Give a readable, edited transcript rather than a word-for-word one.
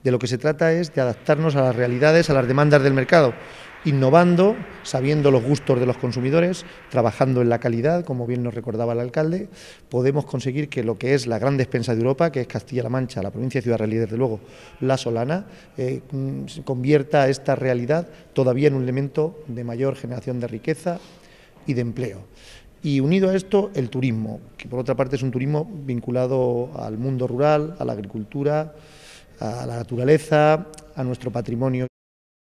De lo que se trata es de adaptarnos a las realidades, a las demandas del mercado, innovando, sabiendo los gustos de los consumidores, trabajando en la calidad, como bien nos recordaba el alcalde. Podemos conseguir que lo que es la gran despensa de Europa, que es Castilla-La Mancha, la provincia de Ciudad Real y desde luego la Solana, convierta esta realidad todavía en un elemento de mayor generación de riqueza y de empleo. Y unido a esto, el turismo, que por otra parte es un turismo vinculado al mundo rural, a la agricultura, a la naturaleza, a nuestro patrimonio.